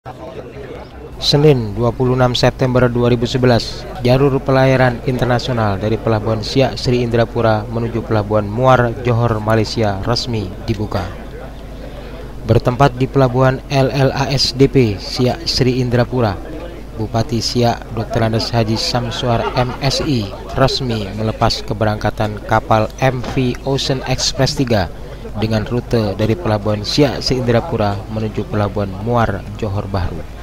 Senin 26 September 2011, jalur pelayaran internasional dari Pelabuhan Siak Sri Indrapura menuju Pelabuhan Muar Johor Malaysia resmi dibuka. Bertempat di Pelabuhan LLASDP Siak Sri Indrapura, Bupati Siak Dr. Andes Haji Samsuar MSI resmi melepas keberangkatan kapal MV Ocean Express 3 dengan rute dari Pelabuhan Siak Sri Indrapura menuju Pelabuhan Muar Johor Bahru.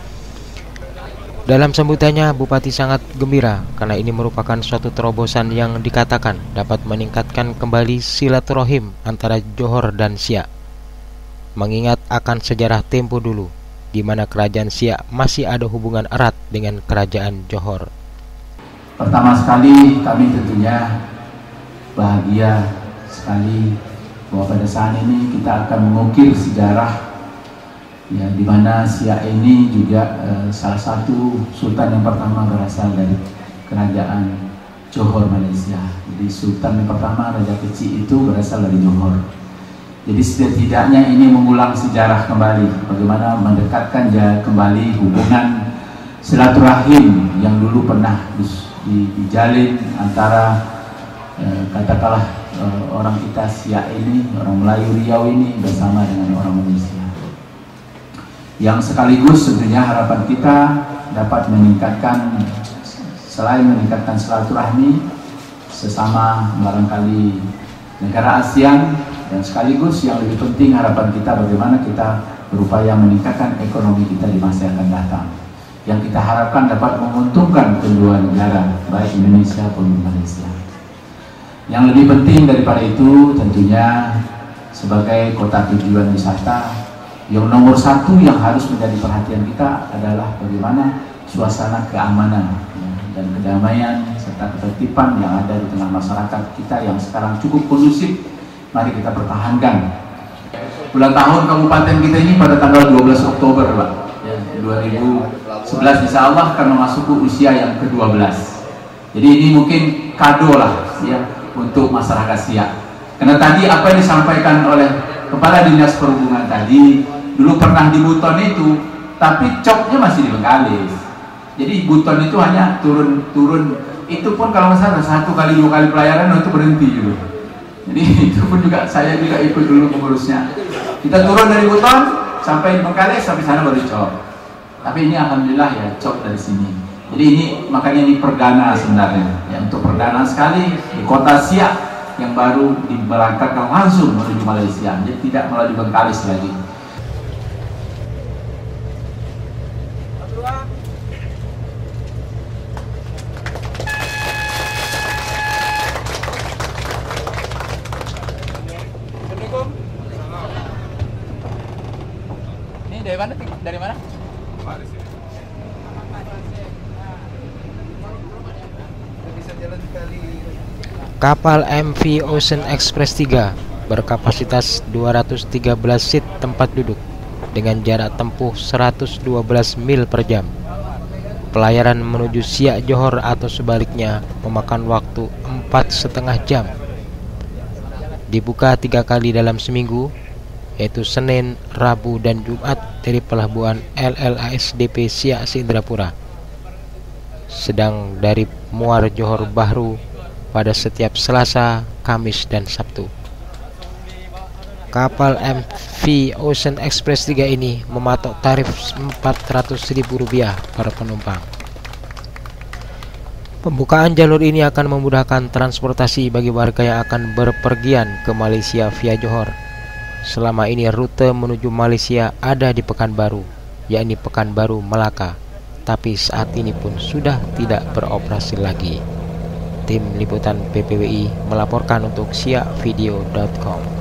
Dalam sambutannya, Bupati sangat gembira karena ini merupakan suatu terobosan yang dikatakan dapat meningkatkan kembali silaturahim antara Johor dan Siak. Mengingat akan sejarah tempo dulu, di mana kerajaan Siak masih ada hubungan erat dengan kerajaan Johor. Pertama sekali kami tentunya bahagia sekali bahwa pada saat ini kita akan mengukir sejarah, ya, di mana Siak ini juga salah satu sultan yang pertama berasal dari kerajaan Johor Malaysia. Jadi sultan yang pertama, Raja Kecil itu berasal dari Johor. Jadi setidaknya ini mengulang sejarah kembali, bagaimana mendekatkan kembali hubungan silaturahim yang dulu pernah dijalin antara katakanlah orang kita Siak ini, orang Melayu Riau ini bersama dengan orang Malaysia. Yang sekaligus tentunya harapan kita dapat meningkatkan, selain meningkatkan silaturahmi sesama barangkali negara ASEAN, dan sekaligus yang lebih penting harapan kita bagaimana kita berupaya meningkatkan ekonomi kita di masa yang akan datang, yang kita harapkan dapat menguntungkan kedua negara, baik Indonesia maupun Malaysia. Yang lebih penting daripada itu tentunya sebagai kota tujuan wisata, yang nomor satu yang harus menjadi perhatian kita adalah bagaimana suasana keamanan dan kedamaian serta ketertiban yang ada di tengah masyarakat kita yang sekarang cukup kondusif. Mari kita pertahankan. Ulang tahun kabupaten kita ini pada tanggal 12 Oktober, Pak, ya, 2011 insya Allah akan memasuki usia yang ke-12. Jadi ini mungkin kado lah ya untuk masyarakat Siak. Karena tadi apa yang disampaikan oleh Kepala Dinas Perhubungan tadi, dulu pernah di Buton itu, tapi coknya masih di Bengkalis. Jadi Buton itu hanya turun itu pun kalau nggak salah 1 kali 2 kali pelayaran itu berhenti dulu. Jadi itu pun juga saya juga ikut dulu pengurusnya. Kita turun dari Buton sampai di Bengkalis, sampai sana baru cok. Tapi ini alhamdulillah ya cok dari sini. Jadi ini makanya ini perdana sebenarnya, ya, untuk perdana sekali di kota Siak yang baru diberangkatkan langsung menuju Malaysia, jadi tidak melalui Bengkalis lagi. Ini dari mana? Dari mana? Kapal MV Ocean Express 3 berkapasitas 213 seat tempat duduk dengan jarak tempuh 112 mil per jam. Pelayaran menuju Siak Johor atau sebaliknya memakan waktu 4,5 jam. Dibuka 3 kali dalam seminggu, yaitu Senin, Rabu, dan Jumat dari Pelabuhan LLASDP Siak Sri Indrapura. Sedang dari Muar Johor Bahru pada setiap Selasa, Kamis, dan Sabtu. Kapal MV Ocean Express 3 ini mematok tarif Rp400.000 per penumpang. Pembukaan jalur ini akan memudahkan transportasi bagi warga yang akan berpergian ke Malaysia via Johor. Selama ini rute menuju Malaysia ada di Pekanbaru, yakni Pekanbaru Melaka, tapi saat ini pun sudah tidak beroperasi lagi. Tim Liputan PPWI melaporkan untuk siakvideo.com.